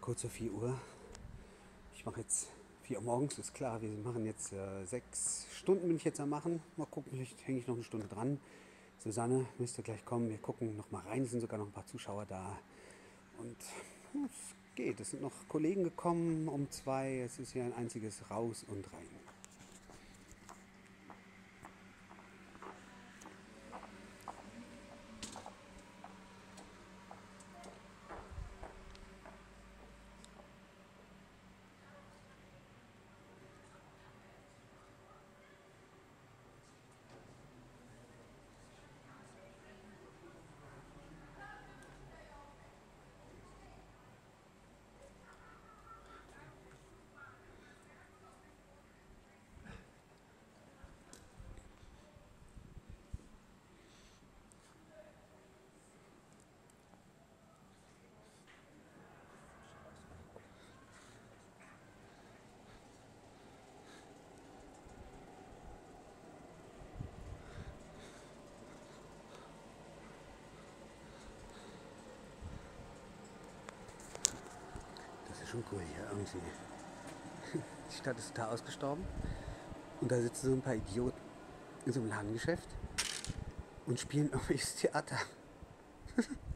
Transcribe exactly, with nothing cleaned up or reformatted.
kurz vor vier Uhr. Ich mache jetzt vier Uhr morgens, ist klar. Wir machen jetzt äh, sechs Stunden bin ich jetzt am machen. Mal gucken, vielleicht hänge ich noch eine Stunde dran. Susanne müsste gleich kommen. Wir gucken noch mal rein. Es sind sogar noch ein paar Zuschauer da. Und hm, es geht. Es sind noch Kollegen gekommen um zwei. Es ist hier ein einziges Raus und Rein. Das ist schon cool hier irgendwie. Die Stadt ist total ausgestorben. Und da sitzen so ein paar Idioten in so einem Ladengeschäft und spielen irgendwelches Theater.